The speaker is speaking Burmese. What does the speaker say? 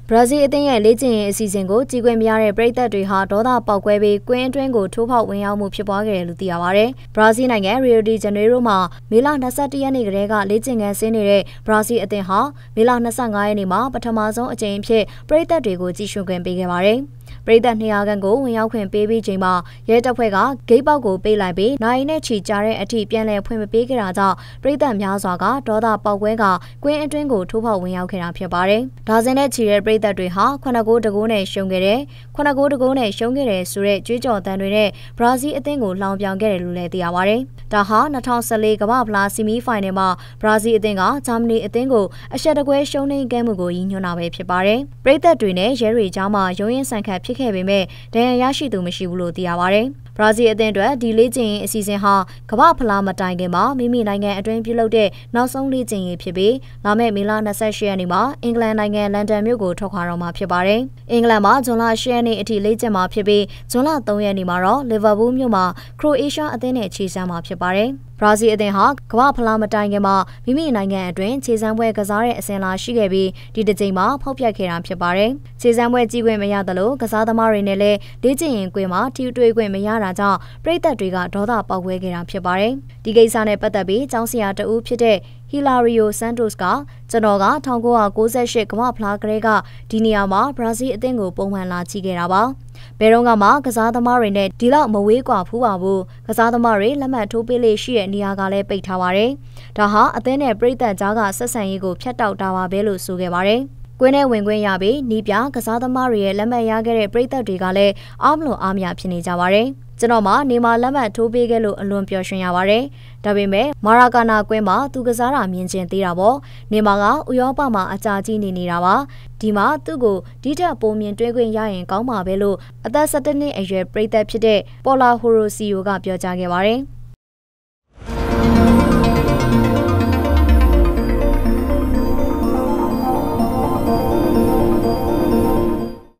ဘရာဇီးအသင်းရဲ့လေ့ကျင့်ရေးအစီအစဉ်ကိုကြီးကွင်းများတဲ့ပရိသတ်တွေဟာဒေါသပေါက်ကွဲပြီးကွင်းအတွင်းကိုထိုးဖောက်ဝင်ရောက်မှုဖြစ်ပွားခဲ့တယ်လို့သိရပါတယ်။ဘရာဇီးနိုင်ငံရီယိုဒီဂျနေရိုမှာမေလ21ရက်နေ့ကတည်းကလေ့ကျင့်ခန်းဆင်းနေတဲ့ဘရာဇီးအသင်းဟာမေလ25ရက်နေ့မှာပထမဆုံးအကြိမ်အဖြစ်ပရိသတ်တွေကိုကြည့်ရှုခွင့်ပေးခဲ့ပါတယ်။ပရိသတ်200ခန့်ကိုဝင်ရောက်ခွင့်ပေးပြီးချိန်မှာရဲတပ်ဖွဲ့ကဂိတ်ပေါက်ကိုပိတ်လိုက်ပြီးနိုင်နဲ့ချီကြားတဲ့အထိပြန်လည်ဖွင့်မပေးခဲ့တာကြောင့်ပရိသတ်များစွာကဒေါသပေါက်ကွဲကကွင်းအတွင်းကိုထိုးဖောက်ဝင်ရောက်ခဲ့တာဖြစ်ပါတယ်။ဒါဇင်နဲ့ချီတဲ့ပရိသတ်တွေဟာ9-9နဲ့ရှုံးခဲ့တယ်။9-9နဲ့ရှုံးခဲ့တယ်ဆိုတဲ့ကြွေးကြော်သံတွေနဲ့ဘရာဇီးအသင်းကိုလှောင်ပြောင်ခဲ့တယ်လို့လည်းသိရပါတယ်။ဒါဟာ2014ကမ္ဘာ့ဖလားဆီမီဖိုင်နယ်မှာဘရာဇီးအသင်းကဂျာမနီအသင်းကိုအရှက်တကွဲရှုံးနိမ့်ခဲ့မှုကိုရည်ညွှန်းတာပဲဖြစ်ပါတယ်။ပရိသတ်တွေနဲ့ရဲတွေကြားမှာရုန်းရင်းဆန်ခတ်ဖြစ်ခဲ့ပေမဲ့ဒဏ်ရာရရှိသူမရှိဘူးလို့သိရပါတယ်။ဘရာဇီးအသင်းအတွက်ဒီလေ့ကျင့်ရေးအစီအစဉ်ဟာကမ္ဘာ့ဖလားမတိုင်ခင်မှာမိမိနိုင်ငံအတွင်းပြုလုပ်တဲ့နောက်ဆုံးလေ့ကျင့်ရေးဖြစ်ပြီးလာမယ့်မေလ28ရက်နေ့မှာအင်္ဂလန်နိုင်ငံလန်ဒန်မြို့ကိုထွက်ခွာတော့မှာဖြစ်ပါတယ်။အင်္ဂလန်မှာဇွန်လ10ရက်နေ့အထိလေ့ကျင့်မှာဖြစ်ပြီးဇွန်လ3ရက်နေ့မှာတော့လီဗာပူးမြို့မှာခရိုအေးရှားအသင်းနဲ့ခြေစမ်းမှာဖြစ်ပါတယ်။ဘရာဇီးအသင်းဟာကမ္ဘာ့ဖလားမတိုင်ခင်မှာမိမိနိုင်ငံအတွင်းခြေစမ်းပွဲကစားတဲ့အစဉ်လာရှိခဲ့ပြီးဒီတစ်ကြိမ်မှာဖောက်ပြတ်ခဲ့တာဖြစ်ပါတယ်။ခြေစမ်းပွဲကြီးခွင့်မရသလိုကစားသမားတွေနဲ့လည်းလေ့ကျင့်ရင်ကွင်းမှာထိတွေ့ခွင့်မရတာကြောင့်ပရိသတ်တွေကဒေါသပေါက်ကွဲခဲ့တာဖြစ်ပါတယ်။ဒီကိစ္စနဲ့ပတ်သက်ပြီးကျောင်းဆရာတဦးဖြစ်တဲ့ဟီလာရီယိုဆန်တိုစ်ကကျွန်တော်က1998ကမ္ဘာ့ဖလားကလေးကဒီနေရာမှာဘရာဇီးအသင်းကိုပုံမှန်လာကြည့်ခဲ့တာပါ။ဘယ်တော့မှကစားသမားတွေနဲ့ဒီလောက်မဝေးကွာဖူးပါဘူး။ကစားသမားတွေလက်မှတ်ထိုးပေးလေရှိတဲ့နေရာကလည်းပိတ်ထားပါတယ်။ဒါဟာအသင်းနဲ့ပရိသတ်ကြားကဆက်ဆံရေးကိုဖျက်တောက်တာပါပဲလို့ဆိုခဲ့ပါတယ်။ကွင်းထဲဝင်ခွင့်ရပြီးနီးပြကစားသမားတွေရဲ့လက်မှတ်ရခဲ့တဲ့ပရိသတ်တွေကလည်းအားမလို့အားမရဖြစ်နေကြပါတယ်။ကျွန်တော်မှနေမှာလက်မှတ်ထိုးပေးခဲ့လို့အလွန်ပျော်ရွှင်ရပါတယ်။ဒါပေမဲ့မာရာကာနာကွင်းမှာသူကစားတာမြင်ကျင်သေးတာပေါ့။နေမှာကဥရောပမှာအကြာကြီးနေနေတာပါ။ဒီမှာသူ့ကိုဒီထက်ပိုမြင်တွေ့ခွင့်ရရင်ကောင်းပါပဲလို့အသက်17နှစ်အရွယ်ပရိသတ်ဖြစ်တဲ့ပေါ်လာဟိုရိုစီယိုကပြောကြားခဲ့ပါတယ်။